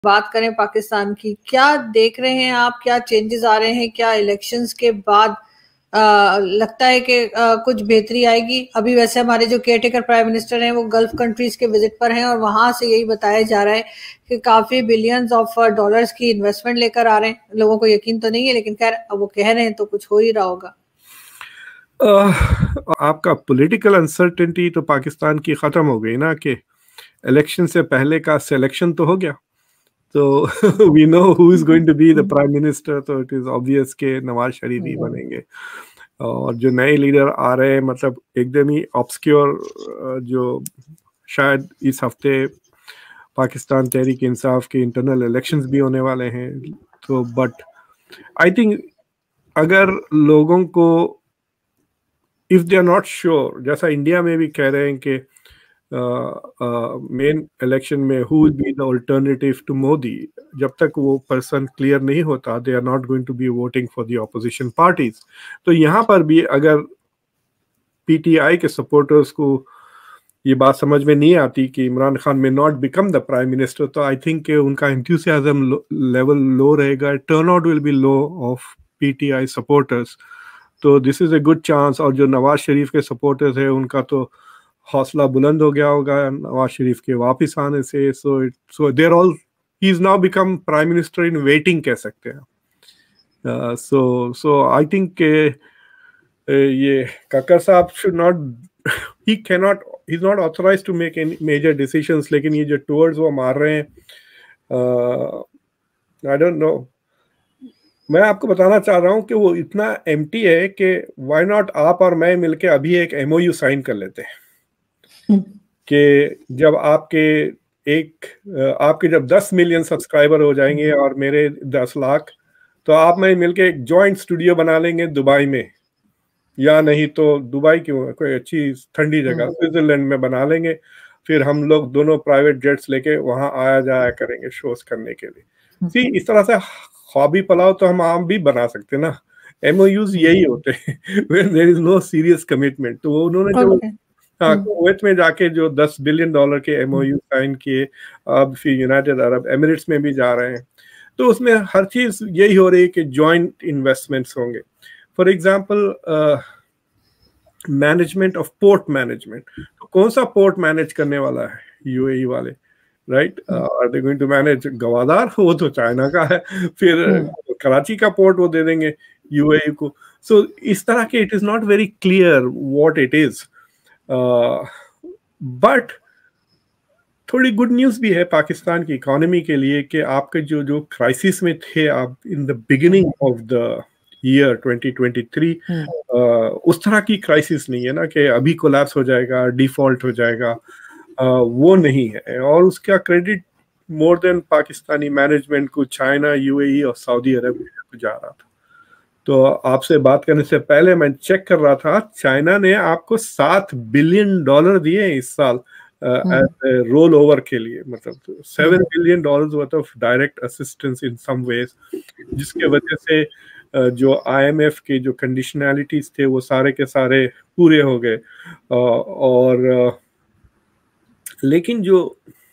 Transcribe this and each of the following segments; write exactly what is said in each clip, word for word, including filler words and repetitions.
بات کریں پاکستان کی، کیا دیکھ رہے ہیں آپ، کیا چینجز آ رہے ہیں؟ کیا الیکشنز کے بعد لگتا ہے کہ کچھ بہتری آئے گی؟ ابھی ویسے ہمارے جو کیئر ٹیکر پرائم منسٹر ہیں وہ گلف کنٹریز کے وزٹ پر ہیں، اور وہاں سے یہی بتایا جا رہا ہے کہ کافی بلینز آف ڈالرز کی انویسٹمنٹ لے کر آ رہے ہیں. لوگوں کو یقین تو نہیں ہے، لیکن خیر اب وہ کہہ رہے ہیں تو کچھ ہو ہی رہا ہوگا. آپ کا پولیٹیکل انسرٹنٹی تو پاکستان کی ختم ہو گئی نا، کہ الیکشن سے پہلے کا سلیکشن تو ہو گیا، تو we know who is going to be the prime minister, تو اٹ از آبویس کہ نواز شریف ہی بنیں گے. اور جو نئے لیڈر آ رہے ہیں مطلب ایک دم ہی آبسکیور، جو شاید اس ہفتے پاکستان تحریک انصاف کے انٹرنل الیکشنز بھی ہونے والے ہیں. تو بٹ آئی تھنک اگر لوگوں کو if they are not sure، جیسا انڈیا میں بھی کہہ رہے ہیں کہ مین الیکشن میں who will be the alternative to Modi, جب تک وہ پرسن کلیئر نہیں ہوتا they are not going to be voting for the opposition parties. تو یہاں پر بھی اگر پی ٹی آئی کے سپورٹرز کو یہ بات سمجھ میں نہیں آتی کہ Imran Khan may not become the prime minister, تو آئی تھنک کہ ان کا انتھوسیازم لیول لو رہے گا، turnout will be low of P T I supporters. تو this is a good chance. اور جو نواز شریف کے سپورٹرز ہیں ان کا تو حوصلہ بلند ہو گیا ہوگا نواز شریف کے واپس آنے سے. So so there all he is now become prime minister in waiting کہہ سکتے ہیں. سو سو آئی تھنک کہ یہ ککر صاحب شوڈ ناٹ، ہی کی not, he is not authorize to make any major decisions. لیکن یہ جو ٹورڈز وہ مار رہے ہیں، آئی ڈونٹ نو، میں آپ کو بتانا چاہ رہا ہوں کہ وہ اتنا ایمٹی ہے کہ وائی ناٹ آپ اور میں مل کے ابھی ایک ایم او یو سائن کر لیتے ہیں کہ جب آپ کے ایک آپ کے جب دس ملین سبسکرائبر ہو جائیں گے اور میرے دس لاکھ، تو آپ میں مل کے ایک جوائنٹ اسٹوڈیو بنا لیں گے دبئی میں، یا نہیں تو دبئی کیوں، کوئی اچھی ٹھنڈی جگہ سوئٹزرلینڈ میں بنا لیں گے. پھر ہم لوگ دونوں پرائیویٹ جیٹس لے کے وہاں آیا جایا کریں گے شوز کرنے کے لیے. سی اس طرح سے خوابی پلاؤ تو ہم عام بھی بنا سکتے نا. ایم او یوز یہی ہوتے ہیں when there is no serious commitment. تو انہوں نے جو کویت میں جا کے جو دس بلین ڈالر کے ایم او یو سائن کیے، اب پھر یونائٹیڈ عرب ایمریٹس میں بھی جا رہے ہیں، تو اس میں ہر چیز یہی ہو رہی ہے کہ جوائنٹ انویسٹمنٹس ہوں گے. For example management of port management, کون سا پورٹ مینج کرنے والا ہے؟ یو اے ای والے، right? Are they going to manage Gwadar? وہ تو چائنا کا ہے. پھر کراچی کا پورٹ وہ دے دیں گے یو اے ای کو. سو اس طرح کے it is not very clear what it is. But تھوڑی گڈ نیوز بھی ہے پاکستان کی اکانومی کے لیے کہ آپ کے جو جو کرائسس میں تھے آپ in the beginning of the year twenty twenty three, اس طرح کی کرائسس نہیں ہے نا کہ ابھی کولیپس ہو جائے گا، ڈیفالٹ ہو جائے گا، وہ نہیں ہے. اور اس کا credit more than Pakistani management کو چائنا، یو اے ای اور سعودی عرب کو جا رہا تھا. تو آپ سے بات کرنے سے پہلے میں چیک کر رہا تھا، چائنا نے آپ کو سات بلین ڈالر دیے اس سال رول اوور کے لیے، مطلب seven billion dollar worth of direct assistance in some ways, جس کی وجہ سے جو آئی ایم ایف کے جو کنڈیشنالٹیز تھے وہ سارے کے سارے پورے ہو گئے. اور لیکن جو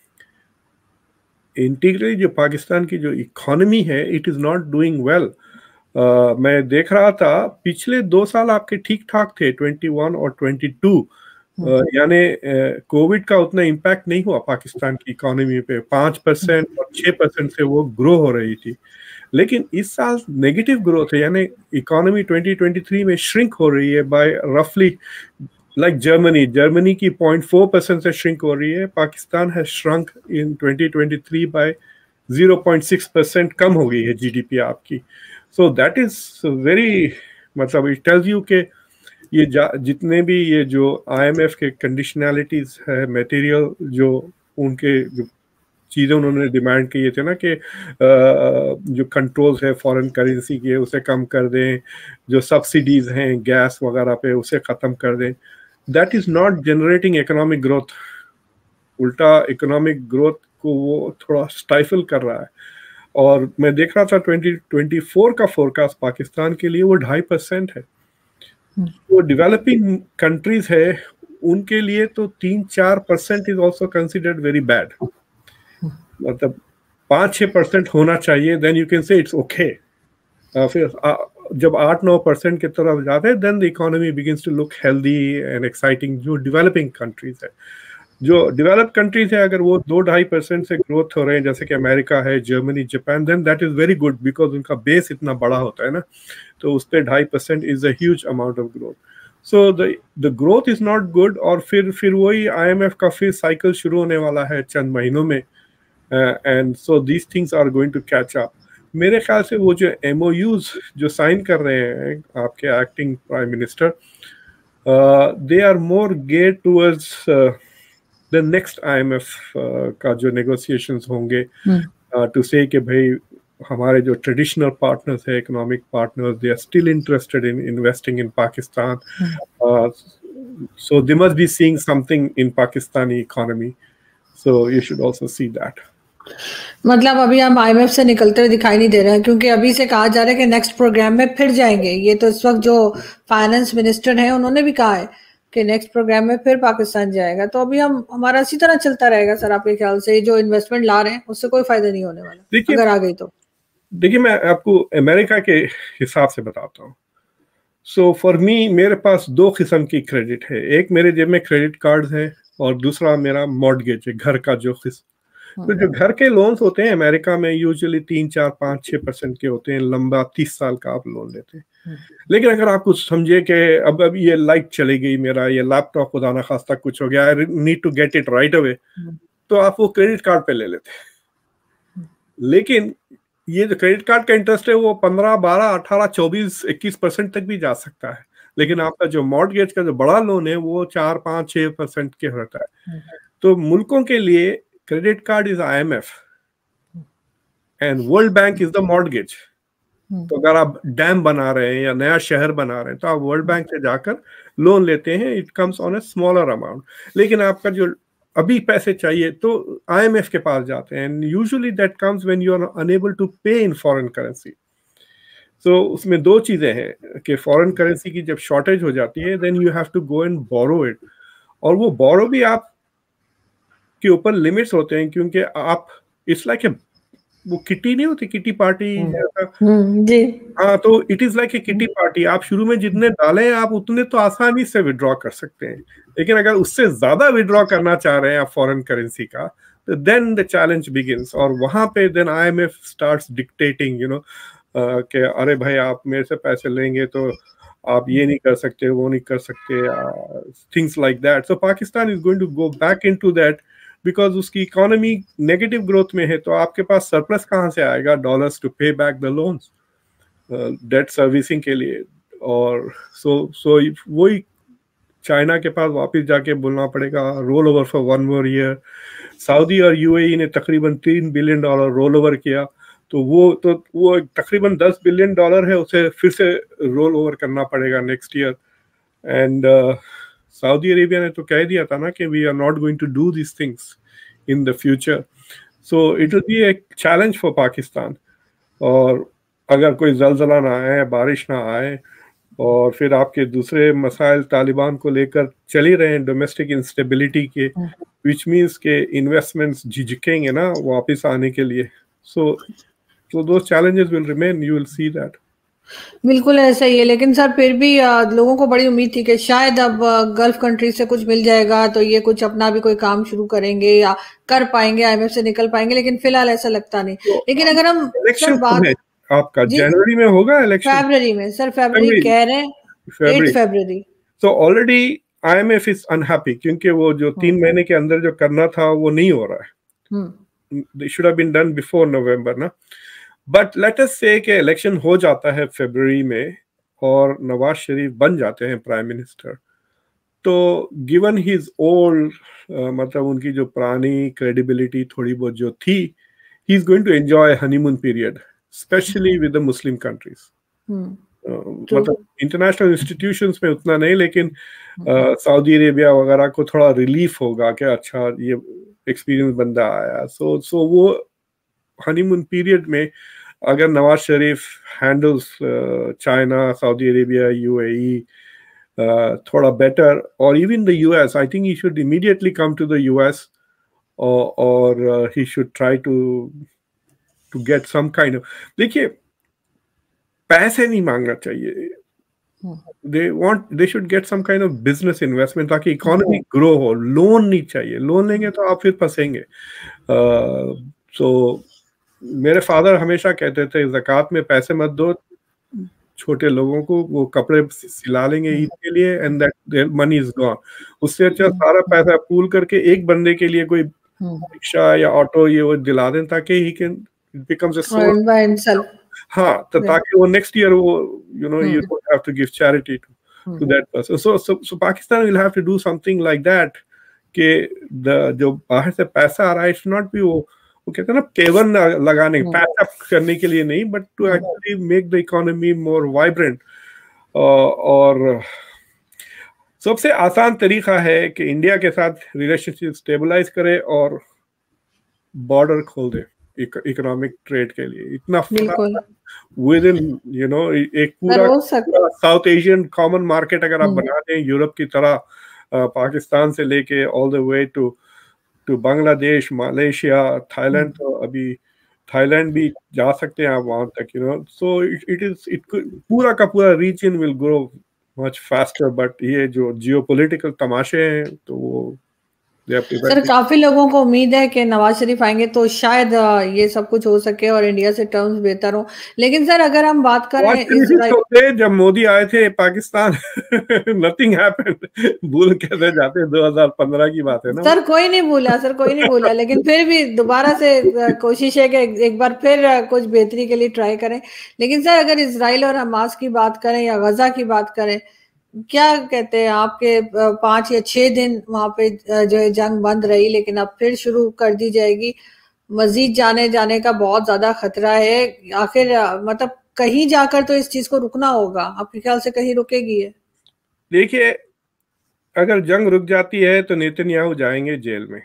انٹیگرلی جو پاکستان کی جو اکانومی ہے it is not doing well. میں دیکھ رہا تھا پچھلے دو سال آپ کے ٹھیک ٹھاک تھے، ٹوینٹی ون اور ٹوینٹی ٹو، یعنی کووڈ کا اتنا امپیکٹ نہیں ہوا پاکستان کی اکانومی پہ، پانچ پرسینٹ اور چھ پرسینٹ سے وہ گرو ہو رہی تھی. لیکن اس سال نیگیٹو گروتھ ہے، یعنی اکانومی ٹوینٹی ٹوینٹی تھری میں شرنک ہو رہی ہے بائی رفلی لائک جرمنی جرمنی کی پوائنٹ فور پرسینٹ سے شرنک ہو رہی ہے. پاکستان ہے shrink in twenty twenty three by zero point six percent کم ہو گئی ہے جی ڈی پی آپ کی. سو دیٹ از ویری، مطلب اٹ ٹیلز یو کہ یہ جتنے بھی یہ جو آئی ایم ایف کے کنڈیشنالٹیز ہے، میٹیریل جو ان کے جو چیزیں انہوں نے ڈیمانڈ کیے تھے نا کہ جو کنٹرولز ہے فارن کرنسی کے اسے کم کر دیں، جو سبسڈیز ہیں گیس وغیرہ پہ اسے ختم کر دیں، that is not generating economic growth. الٹا اکنامک گروتھ کو وہ تھوڑا اسٹائفل کر رہا ہے. اور میں دیکھ رہا تھا ٹوینٹی ٹوینٹی فور کا فورکاسٹ پاکستان کے لیے وہ ڈھائی پرسینٹ ہے. وہ ڈیولپنگ کنٹریز ہے ان کے لیے تو تین چار percent is also considered very bad. مطلب پانچ چھ پرسینٹ ہونا چاہیے, then you can say it's okay. پھر جب آٹھ نو پرسینٹ کی طرف جاتے ہیں then the economy begins to look healthy and exciting. جو ڈیولپنگ کنٹریز ہے, جو ڈیولپ کنٹریز ہے, اگر وہ دو ڈھائی پرسینٹ سے گروتھ ہو رہے ہیں جیسے کہ امریکہ ہے, Germany, Japan, then that is very good because ان کا بیس اتنا بڑا ہوتا ہے نا, تو اس پہ ڈھائی percent is a huge amount of growth. So the growth is not good, اور پھر پھر وہی آئی ایم ایف کا پھر سائیکل شروع ہونے والا ہے چند مہینوں میں, and so these things are going to catch up. میرے خیال سے وہ جو ایم او یوز جو سائن کر رہے ہیں آپ کے acting prime minister, they are more گیئر towards the next I M F کا جو نیگوسیشنز ہوں گے, ٹو سے کہ بھائی ہمارے جو ٹریڈیشنل پارٹنرز ہیں, economic partners, they are still interested in investing in Pakistan, so they must be seeing something in Pakistani economy, so you should also see that. مطلب ابھی ہم آئی ایم ایف سے نکلتے ہوئے دکھائی نہیں دے رہے ہیں, کیونکہ ابھی سے کہا جا رہا ہے کہ نیکسٹ پروگرام میں پھر جائیں گے. یہ تو اس وقت جو فائنانس منسٹر ہیں انہوں نے بھی کہا ہے کہ نیکسٹ پروگرام میں پھر پاکستان جائے گا. تو ابھی ہم ہمارا اسی طرح چلتا رہے گا سر آپ کے خیال سے؟ جو انویسٹمنٹ لا رہے ہیں اس سے کوئی فائدہ نہیں ہونے والا اگر آ گئی تو. دیکھیے میں آپ کو امریکہ کے حساب سے بتاتا ہوں. سو فار می میرے پاس دو قسم کی کریڈٹ ہے, ایک میرے جیب میں کریڈٹ کارڈز ہیں اور دوسرا میرا مارٹگیج ہے, گھر کا جو قسط. تو جو گھر کے لونز ہوتے ہیں امریکہ میں یوزلی تین چار پانچ چھ پرسینٹ کے ہوتے ہیں, لمبا تیس سال کا آپ لون لیتے ہیں. لیکن اگر آپ کچھ سمجھے کہ اب اب یہ لائٹ چلی گئی, میرا یہ لیپ ٹاپ خدا نخواستہ کچھ ہو گیا, I need to get it right away, تو آپ وہ کریڈٹ کارڈ پہ لے لیتے ہیں. لیکن یہ جو کریڈٹ کارڈ کا انٹرسٹ ہے وہ پندرہ بارہ اٹھارہ چوبیس اکیس پرسینٹ تک بھی جا سکتا ہے. لیکن آپ کا جو مارٹگیج کا جو بڑا لون ہے وہ چار پانچ چھ پرسینٹ کے ہوتا ہے. تو ملکوں کے لیے credit card is I M F and World Bank is the mortgage. تو اگر آپ ڈیم بنا رہے ہیں یا نیا شہر بنا رہے ہیں تو آپ ورلڈ بینک سے جا کر لون لیتے ہیں, it comes on a smaller amount. لیکن آپ کا جو ابھی پیسے چاہیے تو آئی ایم ایف کے پاس جاتے ہیں, and usually that comes when you are unable to pay in foreign currency. So اس میں دو چیزیں ہیں کہ فارن کرنسی کی جب شارٹیج ہو جاتی ہے then you have to go and borrow it, اور وہ بورو بھی آپ کے اوپر لمٹس ہوتے ہیں, کیونکہ آپ اٹس لائک اے وہ کٹی نہیں ہوتی, کٹی پارٹی جی ہاں, تو اٹ از لائک اے کٹی پارٹی. آپ شروع میں جتنے ڈالیں آپ اتنے تو آسانی سے ودرا کر سکتے ہیں, لیکن اگر اس سے زیادہ ودرا کرنا چاہ رہے ہیں آپ فارن کرنسی کا تو دین دا چیلنج بگنس. اور وہاں پہ then I M F starts dictating you know کہ ارے بھائی آپ میرے سے پیسے لیں گے تو آپ یہ نہیں کر سکتے, وہ نہیں کر سکتے, things like that. So Pakistan is going to go back into that because اس کی اکانومی نیگیٹو گروتھ میں ہے, تو آپ کے پاس سرپلس کہاں سے آئے گا dollars to pay back the loans, debt servicing کے لیے. اور سو سو وہی چائنا کے پاس واپس جا کے بولنا پڑے گا roll over for one more year. Saudi اور یو اے ای نے تقریباً تین بلین ڈالر رول اوور کیا, تو وہ تو وہ تقریباً دس بلین ڈالر ہے, اسے پھر سے رول اوور کرنا پڑے گا next year. And Saudi Arabia نے تو کہہ دیا تھا نا کہ we are not going to do these things in the future. So it will be a challenge for Pakistan. اور اگر کوئی زلزلہ نہ آئے, بارش نہ آئے, اور پھر آپ کے دوسرے مسائل طالبان کو لے کر چل ہی رہے ہیں ڈومیسٹک انسٹیبلٹی کے, وچ مینس کہ انویسٹمنٹس جھجکیں گے نا واپس آنے کے لیے. So so those challenges will remain, you will see that. بالکل ایسا ہی ہے, لیکن سر پھر بھی لوگوں کو بڑی امید تھی کہ شاید اب گلف کنٹری سے کچھ مل جائے گا تو یہ کچھ اپنا بھی کوئی کام شروع کریں گے یا کر پائیں گے, آئی ایم ایف سے نکل پائیں گے, لیکن فی الحال ایسا لگتا نہیں. لیکن اگر ہم سر بات آپ کا جنوری میں ہوگا الیکشن, فیبرری میں سر, فیبرری کہہ رہے ہیں eight February. So already I M F is unhappy کیونکہ وہ جو تین مہینے کے اندر جو کرنا تھا وہ نہیں ہو رہا ہے. They should have been done before November نا. بٹ لیٹ اس سے کہ الیکشن ہو جاتا ہے فیبرری میں اور نواز شریف بن جاتے ہیں پرائم منسٹر, تو گیون ہیز اولڈ مطلب ان کی جو پرانی کریڈیبلٹی تھوڑی بہت جو تھی, he is going to enjoy honeymoon period especially with the Muslim countries. مطلب انٹرنیشنل انسٹیٹیوشنس میں اتنا نہیں, لیکن سعودی عربیہ وغیرہ کو تھوڑا ریلیف ہوگا کہ اچھا یہ ایکسپیرئنس بندہ آیا. سو سو وہ ہنی مون پیریڈ میں اگر Nawaz Sharif handles China, Saudi Arabia, U A E تھوڑا بیٹر, اور even the U S, I think he should immediately come to the U S, اور he should try to to get some kind of, دیکھیے پیسے نہیں مانگنا چاہیے, they want they should get some kind of business investment تاکہ economy grow ہو. Loan نہیں چاہیے, لون لیں گے تو آپ پھر پھنسیں گے. سو میرے فادر ہمیشہ کہتے تھے زکوٰۃ میں پیسے مت دو چھوٹے لوگوں کو, وہ کپڑے سلا لیں گے عید کے لیے and that money is gone. اس سے اچھا سارا پیسہ پول کر کے ایک بندے کے لیے کوئی رکشا یا آٹو یہ وہ دلا دیں تاکہ he can becomes a source. ہاں, تو تاکہ وہ نیکسٹ ایئر وہ you know you don't have to give charity to to that person. So so Pakistan will have to do something like that کہ جو باہر سے پیسہ آ رہا ہے اٹس ناٹ بھی وہ وہ کہتے ہیں نا پیون لگانے پیچ اپ کرنے کے لیے نہیں, but to actually make the economy more vibrant. اور سب سے آسان طریقہ ہے کہ انڈیا کے ساتھ ریلیشن شپ اسٹیبلائز کرے اور بارڈر کھول دے اکنامک ٹریڈ کے لیے. اتنا ود ان یو نو ایک پورا ساؤتھ ایشین کامن مارکیٹ اگر آپ بنا دیں یورپ کی طرح, پاکستان سے لے کے آل دا وے ٹو ٹو بنگلہ دیش, مالیشیا, تھائی لینڈ, تو ابھی تھائی لینڈ بھی جا سکتے ہیں آپ وہاں تک, you know. So it is it پورا کا پورا region will grow much faster. But یہ جو جیو پولیٹیکل تماشے ہیں تو وہ سر کافی لوگوں کو امید ہے کہ نواز شریف آئیں گے تو شاید یہ سب کچھ ہو سکے اور انڈیا سے ٹرمز بہتر ہوں. لیکن سر اگر ہم بات کریں جب مودی آئے تھے پاکستان نتھنگ ہیپنڈ, بھول کیسے جاتے, دو ہزار پندرہ کی بات ہے نا. سر کوئی نہیں بھولا, سر کوئی نہیں بھولا, لیکن پھر بھی دوبارہ سے کوشش ہے کہ ایک بار پھر کچھ بہتری کے لیے ٹرائی کریں. لیکن سر اگر اسرائیل اور حماس کی بات کریں یا غزہ کی بات کریں, کیا کہتے ہیں آپ کے پانچ یا چھ دن وہاں پہ جو ہے جنگ بند رہی, لیکن اب پھر شروع کر دی جائے گی. مزید جانے جانے کا بہت زیادہ خطرہ ہے. آخر مطلب کہیں جا کر تو اس چیز کو رکنا ہوگا. آپ کے خیال سے کہیں رکے گی ہے؟ دیکھیے اگر جنگ رک جاتی ہے تو نیتنیاہو جائیں گے جیل میں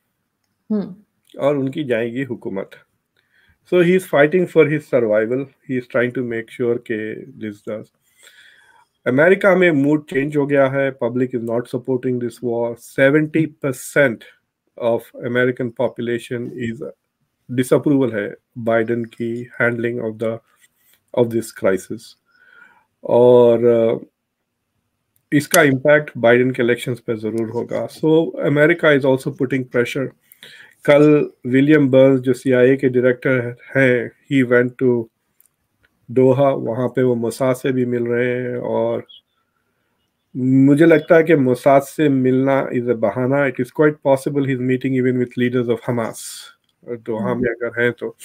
اور ان کی جائے گی حکومت. So he is fighting for his survival, he is trying to make sure کہ دس ڈز. امریکہ میں موڈ چینج ہو گیا ہے, public is not supporting this war. Seventy percent of American population is disapproval اپروول ہے بائیڈن کی handling of the of this crisis. اور اس کا امپیکٹ بائیڈن کے الیکشنز پہ ضرور ہوگا. So America is also putting pressure. کل ولیم برنز جو سی آئی اے کے ڈائریکٹر ہیں, ہی وینٹ ٹو دوحہ, وہاں پہ وہ موساد سے بھی مل رہے ہیں, اور مجھے لگتا ہے کہ موساد سے ملنا از اے بہانہ. It is quite possible he is meeting even with leaders of Hamas Doha میں اگر ہیں تو.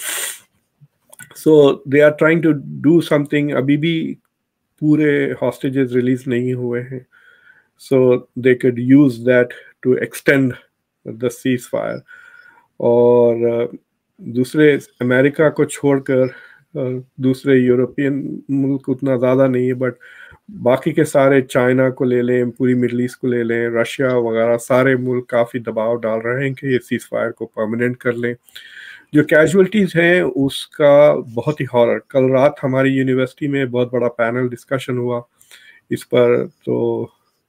So they are trying to do something. ابھی بھی پورے ہاسٹیجز ریلیز نہیں ہوئے ہیں, so they could use that to extend the ceasefire. اور دوسرے امریکہ کو چھوڑ کر دوسرے یورپین ملک اتنا زیادہ نہیں ہے, بٹ باقی کے سارے, چائنا کو لے لیں, پوری مڈل ایسٹ کو لے لیں, رشیا وغیرہ, سارے ملک کافی دباؤ ڈال رہے ہیں کہ یہ سیز فائر کو پرماننٹ کر لیں. جو کیجولیٹیز ہیں اس کا بہت ہی ہارر. کل رات ہماری یونیورسٹی میں بہت بڑا پینل ڈسکشن ہوا اس پر, تو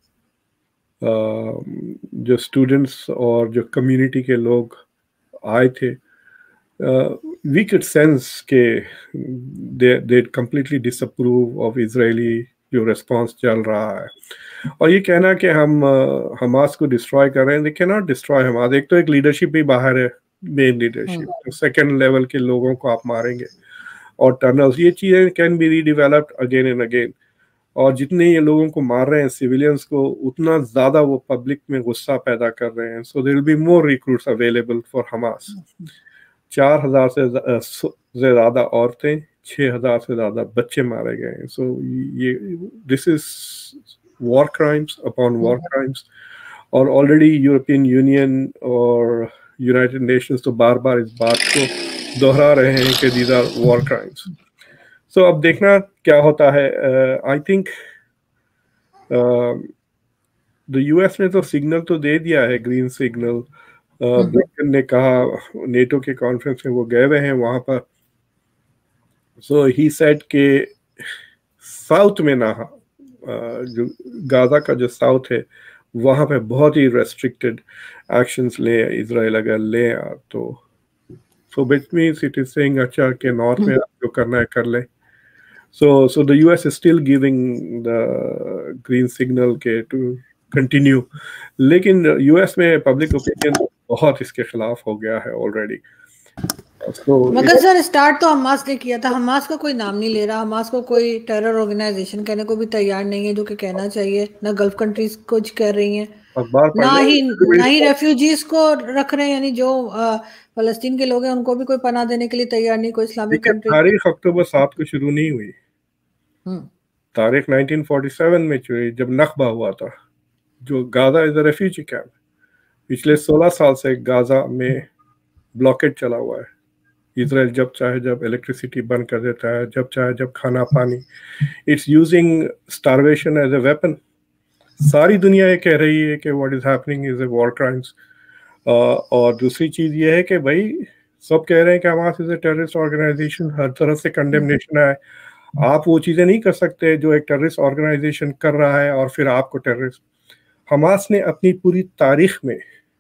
جو اسٹوڈنٹس اور جو کمیونٹی کے لوگ آئے تھے, وی کڈ سینس کہ they completely disapprove of Israeli جو ریسپانس چل رہا ہے. اور یہ کہنا کہ ہم حماس کو ڈسٹرائے کر رہے ہیں, دے کی ناٹ ڈسٹرائے حماس. ایک تو ایک لیڈرشپ بھی باہر ہے, مین لیڈرشپ, سیکنڈ لیول کے لوگوں کو آپ ماریں گے, اور ٹنلز, یہ چیزیں can be redeveloped again and again. اور جتنے یہ لوگوں کو مار رہے ہیں سویلینس کو, اتنا زیادہ وہ پبلک میں غصہ پیدا کر رہے ہیں. So there will be more recruits available for Hamas. چار ہزار سے زیادہ عورتیں, چھ ہزار سے زیادہ بچے مارے گئے ہیں. سو یہ this is war crimes upon war crimes. اور آلریڈی یورپین یونین اور یونائٹڈ نیشنز تو بار بار اس بات کو دوہرا رہے ہیں کہ these are war crimes. So اب دیکھنا کیا ہوتا ہے. I think the U S نے تو سگنل تو دے دیا ہے, گرین سگنل. بلنکن نے کہا, نیٹو کے کانفرنس میں وہ گئے ہوئے ہیں وہاں پر. سو ہی سیڈ کہ ساؤتھ میں نہ, جو غازہ کا جو ساؤتھ ہے وہاں پہ بہت ہی ریسٹرکٹیڈ ایکشنز لیں اسرائیل اگر لیں تو So which means it is saying अच्छा कि नॉर्थ में आप जो करना है कर ले. So so the U S is still giving the green signal के to continue. लेकिन U S में public opinion बहुत इसके खिलाफ हो गया है already. So मगर सर स्टार्ट तो हमास ने किया था. हमास का कोई नाम नहीं ले रहा. हमास को कोई टेरर ऑर्गेनाइजेशन कहने को भी तैयार नहीं है, जो कि कहना चाहिए. ना गल्फ कंट्रीज कुछ कह रही हैं, ना ही ना ही रेफ्यूजीज को रख रहे हैं, यानी जो फलस्तीन के लोग हैं उनको भी कोई पनाह देने के लिए तैयार नहीं. कोई इस्लामिक कंट्री. तारीख अक्टूबर सात को शुरू नहीं हुई. तारीख नाइनटीन फोर्टी सेवन में हुई, जब नखबा हुआ था. जो Gaza is a refugee camp. पिछले सोलह साल से गाजा में ब्लॉकेट चला हुआ है. इजराइल जब चाहे जब इलेक्ट्रिसिटी बंद कर देता है, जब चाहे जब खाना पानी. It's using starvation as a weapon. सारी दुनिया ये कह रही है कि what is happening is a war crimes. और दूसरी चीज ये है कि भाई सब कह रहे हैं कि Hamas is a terrorist organisation. हर तरफ से कंडेमनेशन है. आप वो चीजें नहीं कर सकते जो एक टेररिस्ट ऑर्गेनाइजेशन कर रहा है और फिर आपको टेररिस्ट. हमास ने अपनी पूरी तारीख में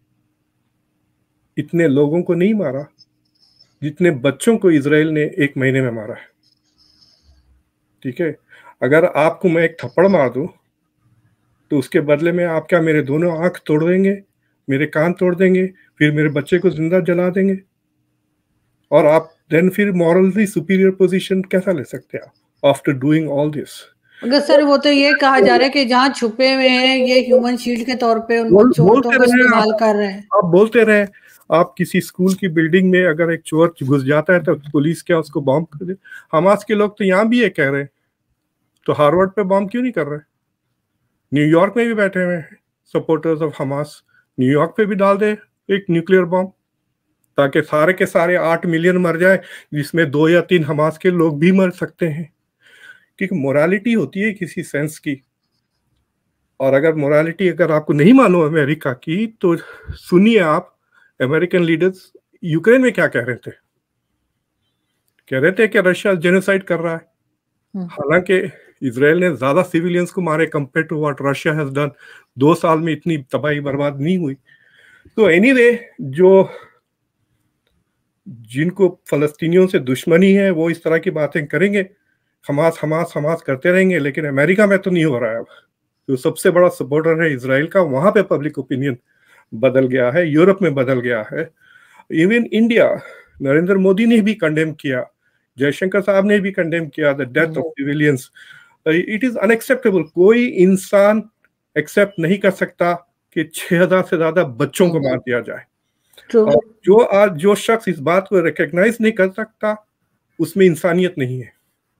इतने लोगों को नहीं मारा जितने बच्चों को इजराइल ने एक महीने में मारा है. ठीक है, अगर आपको मैं एक थप्पड़ मार दूं तो उसके बदले में आप क्या मेरे दोनों आंख तोड़ देंगे, मेरे कान तोड़ देंगे, फिर मेरे बच्चे को जिंदा जला देंगे, और आप देन फिर मॉरली सुपीरियर पोजीशन कैसा ले सकते हैं आफ्टर डूइंग ऑल दिस. अगर सर वो तो ये कहा जा रहा है कि जहाँ छुपे हुए हैं ये ह्यूमन शील्ड के तौर पे उन चोरों का इस्तेमाल कर रहे हैं. आप बोलते रहे. आप किसी स्कूल की बिल्डिंग में अगर एक चोर घुस जाता है तो पुलिस क्या उसको बॉम्ब कर दे. हमास के लोग तो यहाँ भी ये कह रहे हैं, तो हार्वर्ड पे बॉम्ब क्यों नहीं कर रहे. न्यूयॉर्क में भी बैठे हुए हैं सपोर्टर्स ऑफ हमास. न्यूयॉर्क पे भी डाल दे एक न्यूक्लियर बॉम्ब, ताकि सारे के सारे आठ मिलियन मर जाए, जिसमें दो या तीन हमास के लोग भी मर सकते हैं. क्योंकि मोरालिटी होती है किसी सेंस की. और अगर मोरालिटी अगर आपको नहीं मालूम अमेरिका की, तो सुनिए आप अमेरिकन लीडर्स यूक्रेन में क्या कह रहे थे. कह रहे थे कि रशिया जेनोसाइड कर रहा है. हालांकि इजराइल ने ज्यादा सिविलियंस को मारे compare to what Russia has done. दो साल में इतनी तबाही बर्बाद नहीं हुई. तो एनीवे anyway, जो जिनको फलस्तीनियों से दुश्मनी है वो इस तरह की बातें करेंगे. हमास हमास हमास करते रहेंगे. लेकिन अमेरिका में तो नहीं हो रहा है. अब जो सबसे बड़ा सपोर्टर है इजराइल का, वहां पे पब्लिक ओपिनियन बदल गया है. यूरोप में बदल गया है. इवन इंडिया, नरेंद्र मोदी ने भी कंडेम किया, जयशंकर साहब ने भी कंडेम किया the death of civilians. It is unacceptable. कोई इंसान एक्सेप्ट नहीं कर सकता कि छह हजार से ज्यादा बच्चों को मार दिया जाए. और जो आज जो शख्स इस बात को रिकॉग्नाइज नहीं कर सकता उसमें इंसानियत नहीं है.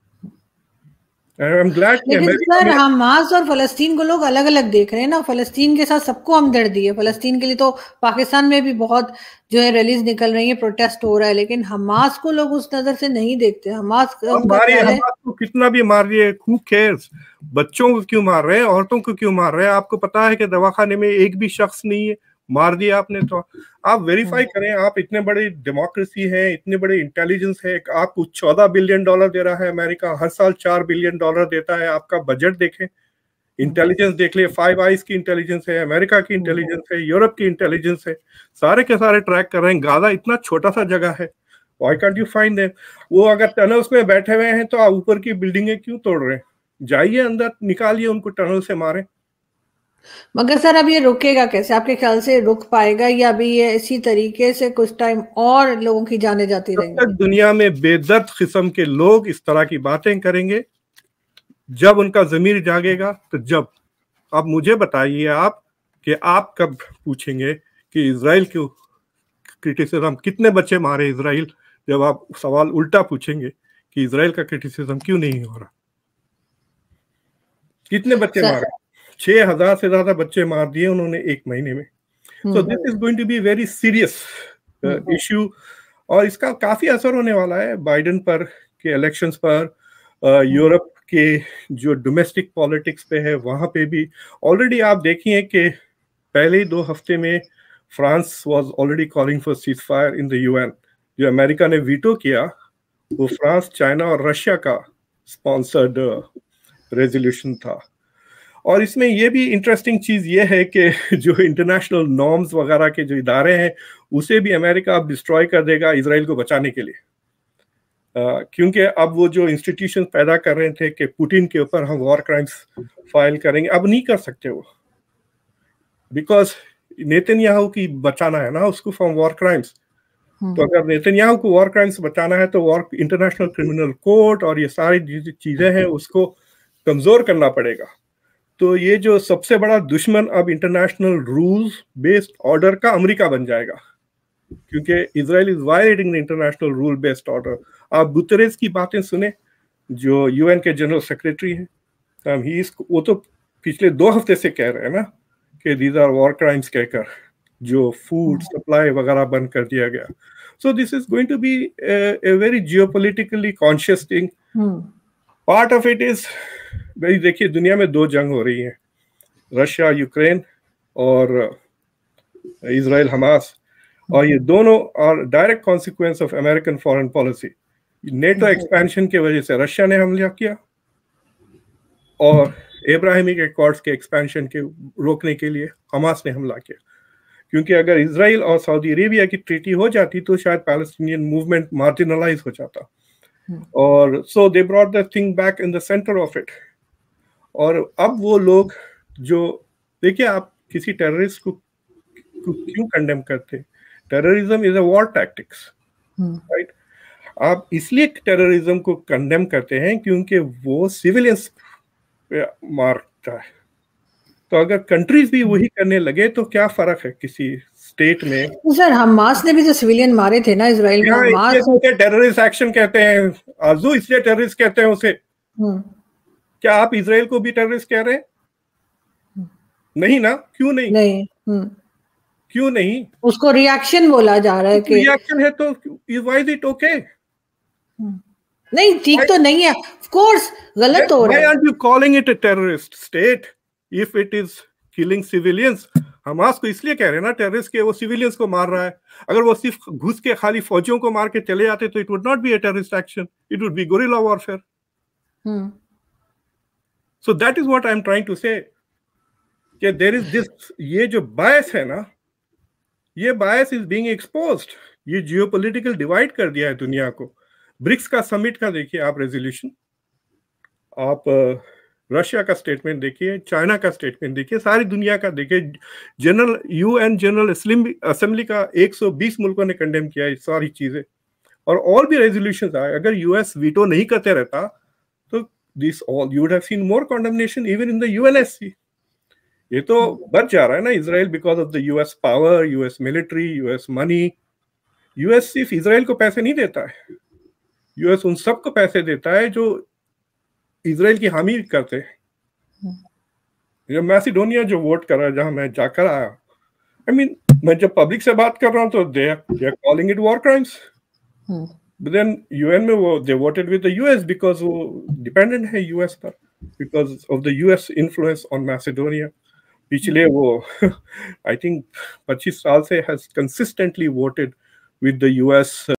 I'm glad लेकिन सर हमास और फलस्तीन को लोग अलग अलग देख रहे हैं ना. फलस्तीन के साथ सबको हमदर्दी है. फलस्तीन के लिए तो पाकिस्तान में भी बहुत जो है रैलीज निकल रही है, प्रोटेस्ट हो रहा है, लेकिन हमास को लोग उस नजर से नहीं देखते. हमास हमास को कितना भी मार रही है, who cares? बच्चों को क्यों मार रहे हैं, औरतों को क्यों मार रहे हैं? आपको पता है कि दवाखाने में एक भी शख्स नहीं है. मार दिया आपने तो आप वेरीफाई करें. आप इतने बड़े डेमोक्रेसी है, इतने बड़े इंटेलिजेंस है. आपको चौदह बिलियन डॉलर दे रहा है अमेरिका. हर साल चार बिलियन डॉलर देता है. आपका बजट देखें, इंटेलिजेंस देख ले. फाइव आइज की इंटेलिजेंस है, अमेरिका की इंटेलिजेंस है, यूरोप की इंटेलिजेंस है. सारे के सारे ट्रैक कर रहे हैं. गाजा इतना छोटा सा जगह है. Why can't you find them? वो अगर टनल्स में बैठे हुए हैं तो आप ऊपर की बिल्डिंगें क्यों तोड़ रहे हैं? जाइए अंदर, निकालिए उनको, टनल से मारे. मगर सर अब ये रुकेगा कैसे? आपके ख्याल से रुक पाएगा या अभी ये इसी तरीके से कुछ टाइम और लोगों की जाने जाती रहेंगी? दुनिया में बेदर्द किस्म के लोग इस तरह की बातें करेंगे. जब उनका ज़मीर जागेगा तो जब. अब मुझे बताइए आप कि आप कब पूछेंगे कि इजराइल क्यों क्रिटिसिज्म, कितने बच्चे मारे इजराइल, जब आप सवाल उल्टा पूछेंगे कि इजराइल का क्रिटिसिज्म क्यों नहीं हो रहा. कितने बच्चे मारे? छह हजार से ज्यादा बच्चे मार दिए उन्होंने एक महीने में. So this is going to be very serious issue. और इसका काफी असर होने वाला है बाइडेन पर के इलेक्शंस पर, यूरोप uh, के जो डोमेस्टिक पॉलिटिक्स पे है वहां पे भी. ऑलरेडी आप देखिए कि पहले ही दो हफ्ते में France was already calling for cease fire in the UN. जो अमेरिका ने वीटो किया वो फ्रांस, चाइना और रशिया का स्पॉन्सर्ड रेजोल्यूशन था. اور اس میں یہ بھی انٹرسٹنگ چیز یہ ہے کہ جو انٹرنیشنل نارمز وغیرہ کے جو ادارے ہیں اسے بھی امریکہ اب ڈسٹروائے کر دے گا اسرائیل کو بچانے کے لیے، کیونکہ اب وہ جو انسٹیٹیوشن پیدا کر رہے تھے کہ پوٹن کے اوپر ہم وار کرائمز فائل کریں گے، اب نہیں کر سکتے وہ، بیکاز نیتن یاہو کی بچانا ہے نا اس کو فرام وار کرائمز. تو اگر نیتن یاہو کو وار کرائمز بچانا ہے تو وار انٹرنیشنل کرمنل کورٹ اور یہ ساری چیزیں ہیں اس کو کمزور کرنا پڑے گا. تو یہ جو سب سے بڑا دشمن اب انٹرنیشنل رولز بیسڈ آرڈر کا امریکہ بن جائے گا، کیونکہ Israel is violating the international rule based order. آپ گتریز کی باتیں سنیں جو یو این کے جنرل سیکریٹری ہیں، وہ تو پچھلے دو ہفتے سے کہہ رہے ہیں نا کہ دیز آر وار کرائمز کہہ کر جو فوڈ سپلائی وغیرہ بند کر دیا گیا. So this is going to be a very geopolitically conscious thing. Part of it is بھائی دیکھیے دنیا میں دو جنگ ہو رہی ہیں، رشیا یوکرین اور اسرائیل حماس، اور یہ دونوں are direct consequence of American foreign policy. NATO expansion کی وجہ سے رشیا نے حملہ کیا اور ابراہیمک ایکارڈز کے ایکسپینشن کے روکنے کے لیے حماس نے حملہ کیا. کیونکہ اگر اسرائیل اور سعودی عربیہ کی ٹریٹی ہو جاتی تو شاید پیلسٹینین موومنٹ مارجنلائز ہو جاتا، اور so they brought the thing back in the centre of it. اور اب وہ لوگ جو دیکھیے آپ کسی ٹیررسٹ کو کیوں کنڈیم کرتے؟ Terrorism is a war tactics, right? آپ اس لیے ٹیررزم کو کنڈیم کرتے ہیں کیونکہ وہ سویلینس پہ مارتا ہے. تو اگر کنٹریز بھی وہی کرنے لگے تو کیا فرق ہے کسی اسٹیٹ میں؟ سر حماس نے بھی تو سویلین مارے تھے نا اسرائیل میں. ٹیررسٹ ایکشن کہتے ہیں آرزو، اس لیے ٹیررسٹ کہتے ہیں اسے. کیا آپ اسرائیل کو بھی ٹیررسٹ کہہ رہے ہیں؟ نہیں نا. کیوں نہیں؟ نہیں کیوں نہیں؟ اس کو ری ایکشن بولا جا رہا ہے کہ ری ایکشن ہے تو وائی از اٹ اوکے؟ نہیں ٹھیک تو نہیں ہے، آف کورس غلط ہو رہا ہے. Why aren't you calling it a terrorist state if it is killing civilians? Hamas کو اس لیے کہہ رہے ہیں نا ٹیررسٹ کہ وہ سیویلینز کو مار رہا ہے. اگر وہ صرف گھس کے خالی فوجیوں کو مار کے چلے جاتے تو it would not be a terrorist action, it would be guerrilla warfare. hmm. So that is what I'm trying to say کہ there is this یہ جو bias ہے نا، یہ bias is being exposed. یہ جیو پولیٹیکل ڈیوائڈ کر دیا ہے دنیا کو. برکس کا سمٹ کا دیکھیے آپ ریزولوشن، آپ رشیا کا اسٹیٹمنٹ دیکھیے، چائنا کا اسٹیٹمنٹ دیکھیے، ساری دنیا کا دیکھیے. General U N general assembly کا ایک سو بیس ملکوں نے کنڈیم کیا یہ ساری چیزیں، اور اور بھی ریزولوشن آئے. اگر یو ایس ویٹو نہیں کرتے رہتا تو this all you would have seen more condemnation even in the U N S C. یہ تو بچ جا رہا ہے نا Israel because of the U S power, U S military, U S money. U S صرف اسرائیل کو پیسے نہیں دیتا ہے، یو ایس ان سب کو پیسے دیتا ہے جو اسرائیل کی حامی کرتے ہیں. میسیڈونیا جو ووٹ کر رہا ہے جہاں میں جا کر آیا، آئی مین میں جب پبلک سے بات کر رہا ہوں تو they are calling it war crimes. But then U N میں وہ they voted with the U S because وہ ڈیپینڈنٹ ہے یو ایس پر، because of the U S influence on Macedonia. پچھلے وہ آئی تھنک پچیس سال سے has consistently voted with the U S